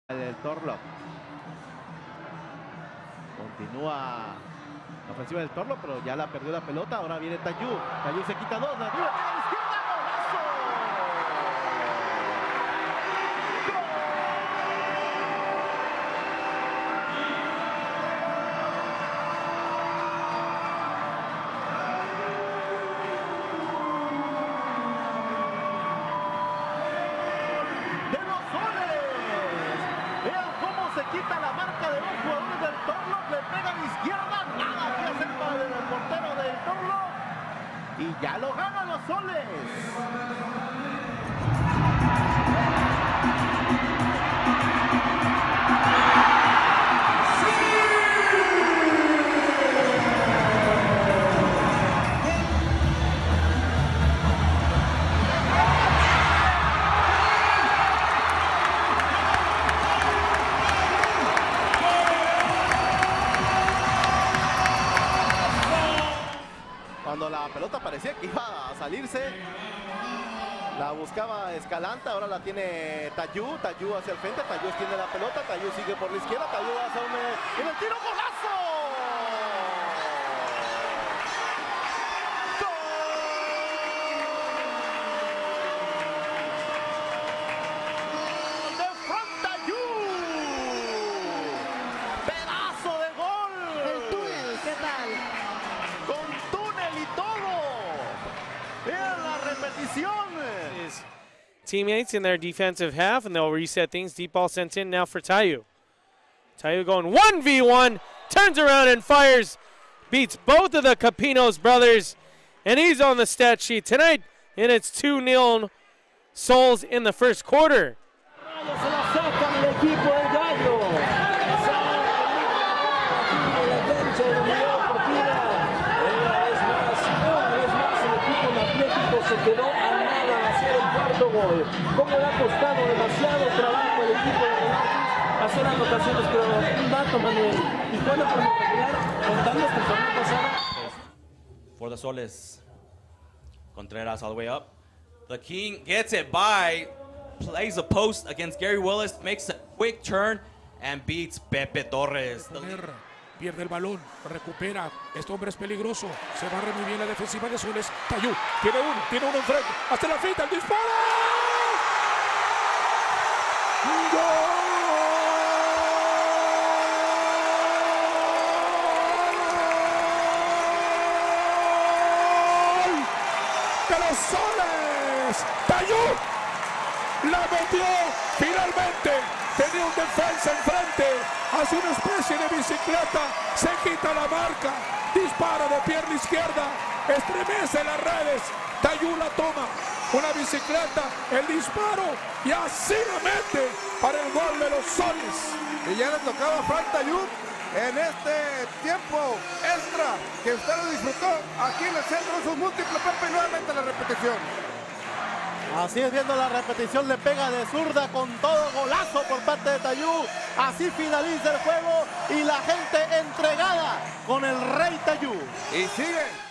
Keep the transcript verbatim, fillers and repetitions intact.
El Torlo. Continúa la ofensiva del Torlo, pero ya la perdió la pelota. Ahora viene Tayú. Tayú se quita dos. La tira a la izquierda. Se quita la marca de los jugadores del Torlo, le pega a la izquierda, nada que hacer para el portero del Torlo y ya lo ganan los Soles. Cuando la pelota parecía que iba a salirse, la buscaba Escalante, ahora la tiene Tayú, Tayú hacia el frente, Tayú tiene la pelota, Tayú sigue por la izquierda, Tayú hace un... ¡en el tiro, golazo! ¡Gol! ¡De Frank Tayú! ¡Pedazo de gol! El túnel, ¿qué tal? Con túnel y todo. Vean la repetición. His teammates in their defensive half, and they'll reset things. Deep ball sent in now for Tayú. Tayú going one v one, turns around and fires, beats both of the Capinos brothers, and he's on the stat sheet tonight, and it's two nil Soles in the first quarter. Se quedó a nada de hacer el cuarto gol. Como le ha costado demasiado trabajo al equipo de Relatis hacer anotaciones, pero un dato, Manuel. Y cuando por lo regular, contando esta temporada pasada. For the Soles, Contreras all the way up. The King gets it by, plays a post against Gary Willis, makes a quick turn and beats Pepe Torres. Pierde el balón, recupera, este hombre es peligroso, se barre muy bien la defensiva de Soles. Tayú, tiene uno, tiene uno enfrente, hasta la finta, el disparo. ¡Gol! ¡De los Soles! ¡Tayú! ¡La metió finalmente! Tenía un defensa enfrente, hace una especie de bicicleta, se quita la marca, dispara de pierna izquierda, estremece las redes, Tayú la toma, una bicicleta, el disparo y así la mete para el gol de los Soles. Y ya le tocaba a Frank Tayú en este tiempo extra que usted lo disfrutó aquí en el centro de sus múltiples, Pepe, y nuevamente la repetición. Así es, viendo la repetición, le pega de zurda con todo, golazo por parte de Tayú. Así finaliza el juego y la gente entregada con el Rey Tayú. Y sigue